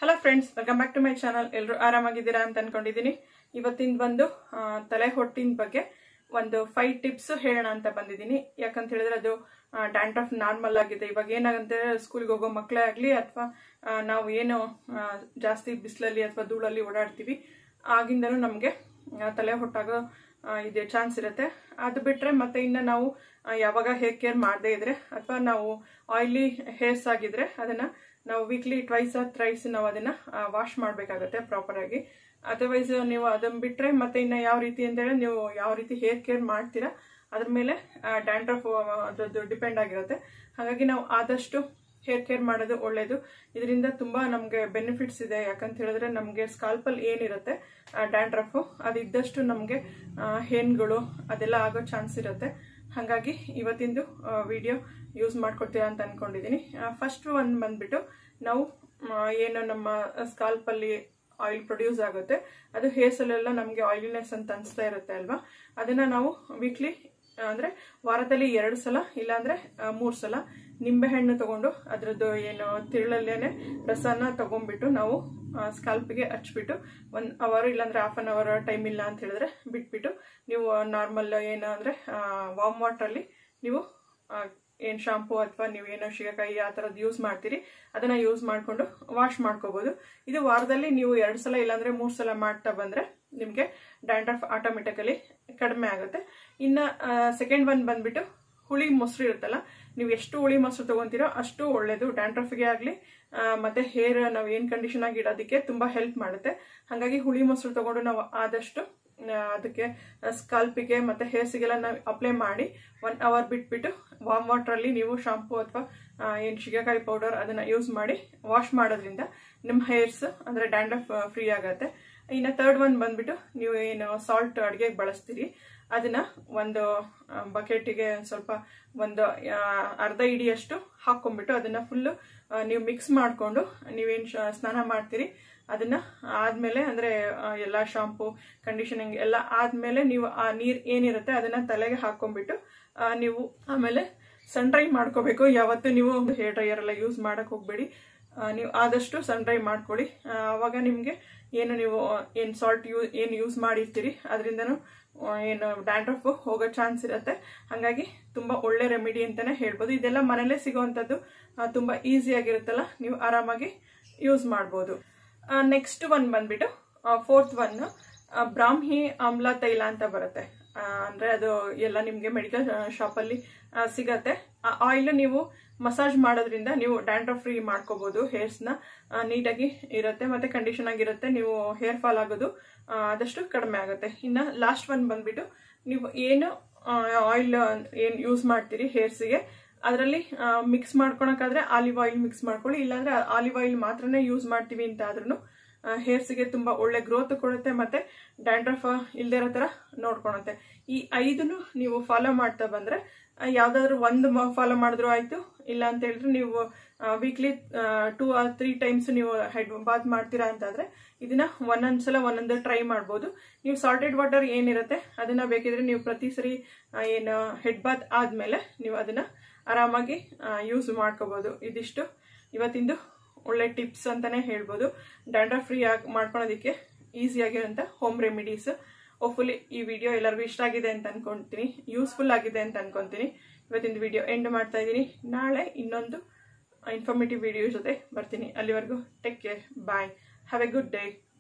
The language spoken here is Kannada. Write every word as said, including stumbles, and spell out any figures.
Hello friends, welcome back to my channel. ಎಲ್ಲರೂ ಆರಾಮಾಗಿದ್ದೀರಾ ಅಂತ ಅನ್ಕೊಂಡಿದ್ದೀನಿ. ಇವತ್ತಿನ ಬಂದು ತಲೆ ಹೊಟ್ಟಿನ ಬಗ್ಗೆ ಒಂದು ಫೈವ್ ಟಿಪ್ಸ್ ಹೇಳೋಣ ಅಂತ ಬಂದಿದ್ದೀನಿ. ಯಾಕಂತ ಹೇಳಿದ್ರೆ ಅದು ಡ್ಯಾಂಡ್ರಫ್ ನಾರ್ಮಲ್ ಆಗಿದೆ. ಇವಾಗ ಏನಾಗಂತೆ, ಸ್ಕೂಲ್ಗೆ ಹೋಗೋ ಮಕ್ಕಳೇ ಆಗಲಿ ಅಥವಾ ನಾವು ಏನು ಜಾಸ್ತಿ ಬಿಸಿಲಲ್ಲಿ ಅಥವಾ ಧೂಳಲ್ಲಿ ಓಡಾಡ್ತೀವಿ, ಆಗಿಂದನೂ ನಮಗೆ ತಲೆ ಹೊಟ್ಟಾಗೋ ಇದೆ ಚಾನ್ಸ್ ಇರುತ್ತೆ. ಅದು ಬಿಟ್ರೆ ಮತ್ತೆ ಇನ್ನು ನಾವು ಯಾವಾಗ ಹೇರ್ ಕೇರ್ ಮಾಡದೇ ಇದ್ರೆ ಅಥವಾ ನಾವು ಆಯಿಲಿ ಹೇರ್ಸ್ ಆಗಿದ್ರೆ ಅದನ್ನ ನಾವು ವೀಕ್ಲಿ ಟ್ವೈಸ್ ಆರ್ ಥ್ರೈಸ್ ನಾವು ಅದನ್ನ ವಾಶ್ ಮಾಡಬೇಕಾಗುತ್ತೆ ಪ್ರಾಪರ್ ಆಗಿ. ಅದರ್ವೈಸ್ ನೀವು ಅದನ್ನ ಬಿಟ್ರೆ ಮತ್ತೆ ಇನ್ನು ಯಾವ ರೀತಿ ಅಂತ ಹೇಳಿ ನೀವು ಯಾವ ರೀತಿ ಹೇರ್ ಕೇರ್ ಮಾಡ್ತೀರಾ ಅದ್ರ ಮೇಲೆ ಡ್ಯಾಂಡ್ರಫ್ ಅದ್ರದ್ದು ಡಿಪೆಂಡ್ ಆಗಿರುತ್ತೆ. ಹಾಗಾಗಿ ನಾವು ಆದಷ್ಟು ಹೇರ್ ಕೇರ್ ಮಾಡೋದು ಒಳ್ಳೇದು. ಇದರಿಂದ ತುಂಬಾ ನಮಗೆ ಬೆನಿಫಿಟ್ಸ್ ಇದೆ. ಯಾಕಂತ ಹೇಳಿದ್ರೆ ನಮಗೆ ಸ್ಕಾಲ್ಪಲ್ಲಿ ಏನಿರುತ್ತೆ ಡ್ಯಾಂಡ್ರಫ್ ಅದಿದ್ದಷ್ಟು ನಮಗೆ ಹೇನ್ಗಳು ಅದೆಲ್ಲ ಆಗೋ ಚಾನ್ಸ್ ಇರುತ್ತೆ. ಹಾಗಾಗಿ ಇವತ್ತಿಂದು ವಿಡಿಯೋ ಯೂಸ್ ಮಾಡ್ಕೊಡ್ತೀರಾ ಅಂತ ಅನ್ಕೊಂಡಿದ್ದೀನಿ. ಫಸ್ಟ್ ಒಂದು ಬಂದ್ಬಿಟ್ಟು ನಾವು ಏನು ನಮ್ಮ ಸ್ಕಾಲ್ಪಲ್ಲಿ ಆಯಿಲ್ ಪ್ರೊಡ್ಯೂಸ್ ಆಗುತ್ತೆ ಅದು ಹೇರ್ಸಲ್ಲೆಲ್ಲ ನಮಗೆ ಆಯಿಲಿನೆಸ್ ಅಂತ ಅನಿಸ್ತಾ ಇರುತ್ತೆ ಅಲ್ವಾ, ಅದನ್ನ ನಾವು ವೀಕ್ಲಿ ಅಂದ್ರೆ ವಾರದಲ್ಲಿ ಎರಡು ಸಲ ಇಲ್ಲಾಂದ್ರೆ ಮೂರು ಸಲ ನಿಂಬೆಹಣ್ಣು ತಗೊಂಡು ಅದ್ರದ್ದು ಏನು ತಿರುಳಲ್ಲೇನೆ ರಸನ ತಗೊಂಡ್ಬಿಟ್ಟು ನಾವು ಸ್ಕಾಲ್ಪಿಗೆ ಹಚ್ಬಿಟ್ಟು ಒನ್ ಅವರ್ ಇಲ್ಲಾಂದ್ರೆ ಹಾಫ್ ಅನ್ ಅವರ್ ಟೈಮ್ ಇಲ್ಲ ಅಂತ ಹೇಳಿದ್ರೆ ಬಿಟ್ಬಿಟ್ಟು ನೀವು ನಾರ್ಮಲ್ ಏನು ಅಂದ್ರೆ ವಾರ್ಮ್ ವಾಟರ್ ಅಲ್ಲಿ ನೀವು ಏನ್ ಶಾಂಪೂ ಅಥವಾ ನೀವು ಏನೋ ಶಿಗೆಕಾಯಿ ಆ ತರದ್ ಯೂಸ್ ಮಾಡ್ತೀರಿ ಅದನ್ನ ಯೂಸ್ ಮಾಡ್ಕೊಂಡು ವಾಶ್ ಮಾಡ್ಕೋಬಹುದು. ಇದು ವಾರದಲ್ಲಿ ನೀವು ಎರಡು ಸಲ ಇಲ್ಲಾಂದ್ರೆ ಮೂರ್ ಸಲ ಮಾಡ್ತಾ ಬಂದ್ರೆ ನಿಮ್ಗೆ ಡ್ಯಾಂಡ್ರಫ್ ಆಟೋಮೆಟಿಕಲಿ ಕಡಿಮೆ ಆಗುತ್ತೆ. ಇನ್ನ ಸೆಕೆಂಡ್ ಒನ್ ಬಂದ್ಬಿಟ್ಟು ಹುಳಿ ಮೊಸರು ಇರುತ್ತಲ್ಲ, ನೀವು ಎಷ್ಟು ಹುಳಿ ಮೊಸರು ತಗೊಂತೀರೋ ಅಷ್ಟು ಒಳ್ಳೇದು ಡ್ಯಾಂಡ್ರಫ್ಗೆ ಆಗ್ಲಿ ಮತ್ತೆ ಹೇರ್ ನಾವು ಏನ್ ಕಂಡೀಷನ್ ಆಗಿ ಇಡೋದಕ್ಕೆ ತುಂಬಾ ಹೆಲ್ಪ್ ಮಾಡುತ್ತೆ. ಹಾಗಾಗಿ ಹುಳಿ ಮೊಸರು ತಗೊಂಡು ನಾವು ಆದಷ್ಟು ಅದಕ್ಕೆ ಸ್ಕಾಲ್ಪಿಗೆ ಮತ್ತೆ ಹೇರ್ಸಿಗೆಲ್ಲ ನಾವು ಅಪ್ಲೈ ಮಾಡಿ ಒನ್ ಅವರ್ ಬಿಟ್ಬಿಟ್ಟು ವಾರ್ಮ್ ವಾಟರ್ ಅಲ್ಲಿ ನೀವು ಶಾಂಪೂ ಅಥವಾ ಏನ್ ಶಿಗೆಕಾಯಿ ಪೌಡರ್ ಅದನ್ನ ಯೂಸ್ ಮಾಡಿ ವಾಶ್ ಮಾಡೋದ್ರಿಂದ ನಿಮ್ಮ ಹೇರ್ಸ್ ಅಂದ್ರೆ ಡ್ಯಾಂಡ್ರಫ್ ಫ್ರೀ ಆಗತ್ತೆ. ಇನ್ನ ಥರ್ಡ್ ಒನ್ ಬಂದ್ಬಿಟ್ಟು ನೀವು ಏನು ಸಾಲ್ಟ್ ಅಡುಗೆಗೆ ಬಳಸ್ತೀರಿ ಅದನ್ನ ಒಂದು ಬಕೆಟಿಗೆ ಸ್ವಲ್ಪ ಒಂದು ಅರ್ಧ ಇಡಿಯಷ್ಟು ಹಾಕೊಂಡ್ಬಿಟ್ಟು ಅದನ್ನ ಫುಲ್ ನೀವು ಮಿಕ್ಸ್ ಮಾಡ್ಕೊಂಡು ನೀವೇನ್ ಸ್ನಾನ ಮಾಡ್ತೀರಿ ಅದನ್ನ ಆದ್ಮೇಲೆ ಅಂದ್ರೆ ಎಲ್ಲ ಶಾಂಪೂ ಕಂಡೀಷನಿಂಗ್ ಎಲ್ಲ ಆದ್ಮೇಲೆ ನೀವು ಆ ನೀರ್ ಏನಿರುತ್ತೆ ಅದನ್ನ ತಲೆಗೆ ಹಾಕೊಂಡ್ಬಿಟ್ಟು ನೀವು ಆಮೇಲೆ ಸನ್ ಡ್ರೈ ಮಾಡ್ಕೋಬೇಕು. ಯಾವತ್ತು ನೀವು ಹೇರ್ ಡ್ರೈಯರ್ ಎಲ್ಲ ಯೂಸ್ ಮಾಡಕ್ ಹೋಗ್ಬೇಡಿ, ನೀವು ಆದಷ್ಟು ಸನ್ ಡ್ರೈ ಮಾಡ್ಕೊಳ್ಳಿ. ಅವಾಗ ನಿಮ್ಗೆ ಏನು ನೀವು ಏನ್ ಸಾಲ್ಟ್ ಯೂ ಏನ್ ಯೂಸ್ ಮಾಡಿರ್ತೀರಿ ಅದರಿಂದನೂ ಏನು ಡ್ಯಾಂಡ್ರಫ್ ಹೋಗೋ ಚಾನ್ಸ್ ಇರುತ್ತೆ. ಹಾಗಾಗಿ ತುಂಬಾ ಒಳ್ಳೆ ರೆಮಿಡಿ ಅಂತಾನೆ ಹೇಳ್ಬೋದು. ಇದೆಲ್ಲ ಮನೇಲೆ ಸಿಗೋವಂಥದ್ದು, ತುಂಬಾ ಈಸಿ ಆಗಿರುತ್ತಲ್ಲ, ನೀವು ಆರಾಮಾಗಿ ಯೂಸ್ ಮಾಡ್ಬೋದು. ನೆಕ್ಸ್ಟ್ ಒನ್ ಬಂದ್ಬಿಟ್ಟು ಫೋರ್ತ್ ಒನ್ ಬ್ರಾಹ್ಮಿ ಆಮ್ಲ ತೈಲ ಅಂತ ಬರುತ್ತೆ. ಅಂದ್ರೆ ಅದು ಎಲ್ಲ ನಿಮ್ಗೆ ಮೆಡಿಕಲ್ ಶಾಪ್ ಅಲ್ಲಿ ಸಿಗತ್ತೆ. ಆ ಆಯಿಲ್ ನೀವು ಮಸಾಜ್ ಮಾಡೋದ್ರಿಂದ ನೀವು ಡ್ಯಾಂಡ್ರಫ್ ಫ್ರೀ ಮಾಡ್ಕೋಬಹುದು. ಹೇರ್ಸ್ ನ ನೀಟಾಗಿ ಇರುತ್ತೆ ಮತ್ತೆ ಕಂಡೀಷನ್ ಆಗಿರುತ್ತೆ. ನೀವು ಹೇರ್ ಫಾಲ್ ಆಗೋದು ಆದಷ್ಟು ಕಡಿಮೆ ಆಗುತ್ತೆ. ಇನ್ನ ಲಾಸ್ಟ್ ಒನ್ ಬಂದ್ಬಿಟ್ಟು ನೀವು ಏನು ಆಯಿಲ್ ಏನ್ ಯೂಸ್ ಮಾಡ್ತೀರಿ ಹೇರ್ಸ್ಗೆ ಅದರಲ್ಲಿ ಮಿಕ್ಸ್ ಮಾಡ್ಕೊಳಕಾದ್ರೆ ಆಲಿವ್ ಆಯಿಲ್ ಮಿಕ್ಸ್ ಮಾಡ್ಕೊಳ್ಳಿ. ಇಲ್ಲಾಂದ್ರೆ ಆಲಿವ್ ಆಯಿಲ್ ಮಾತ್ರನೇ ಯೂಸ್ ಮಾಡ್ತೀವಿ ಅಂತ ಆದ್ರೂ ಹೇರ್ಸ್ಗೆ ತುಂಬಾ ಒಳ್ಳೆ ಗ್ರೋತ್ ಕೊಡುತ್ತೆ ಮತ್ತೆ ಡ್ಯಾಂಡ್ರಫ್ ಇಲ್ದೇ ಇರೋ ತರ ನೋಡ್ಕೊಳುತ್ತೆ. ಈ ಐದನ್ನು ನೀವು ಫಾಲೋ ಮಾಡ್ತಾ ಬಂದ್ರೆ ಯಾವ್ದಾದ್ರು ಒಂದು ಫಾಲೋ ಮಾಡಿದ್ರು ಆಯ್ತು, ಇಲ್ಲ ಅಂತ ಹೇಳಿದ್ರೆ ನೀವು weekly two or three times ನೀವು ಹೆಡ್ ಬಾತ್ ಮಾಡ್ತೀರಾ ಅಂತಾದ್ರೆ ಇದನ್ನ ಒಂದೊಂದ್ಸಲ ಒಂದೊಂದು ಟ್ರೈ ಮಾಡ್ಬೋದು. ನೀವು ಸಾಲ್ಟೆಡ್ ವಾಟರ್ ಏನಿರುತ್ತೆ ಅದನ್ನ ಬೇಕಿದ್ರೆ ನೀವು ಪ್ರತಿ ಸರಿ ಏನು ಹೆಡ್ ಬಾತ್ ಆದ್ಮೇಲೆ ನೀವು ಅದನ್ನ ಆರಾಮಾಗಿ ಯೂಸ್ ಮಾಡ್ಕೋಬಹುದು. ಇದಿಷ್ಟು ಇವತ್ತಿಂದು ಒಳ್ಳೆ ಟಿಪ್ಸ್ ಅಂತಾನೆ ಹೇಳ್ಬೋದು. ಡ್ಯಾಂಡ್ರಫ್ ಫ್ರೀ ಆಗಿ ಮಾಡ್ಕೊಳೋದಕ್ಕೆ ಈಸಿ ಆಗಿರೋಂಥ ಹೋಮ್ ರೆಮಿಡೀಸ್. ಹೋಪ್ಫುಲಿ ಈ ವಿಡಿಯೋ ಎಲ್ಲರಿಗೂ ಇಷ್ಟ ಆಗಿದೆ ಅಂತ ಅನ್ಕೊಂತೀನಿ, ಯೂಸ್ಫುಲ್ ಆಗಿದೆ ಅಂತ ಅನ್ಕೊಂತೀನಿ. ಇವತ್ತಿನ ವಿಡಿಯೋ ಎಂಡ್ ಮಾಡ್ತಾ ಇದ್ದೀನಿ. ನಾಳೆ ಇನ್ನೊಂದು ಇನ್ಫಾರ್ಮೇಟಿವ್ ವಿಡಿಯೋ ಜೊತೆ ಬರ್ತೀನಿ. ಅಲ್ಲಿವರೆಗೂ take care, bye, have a good day.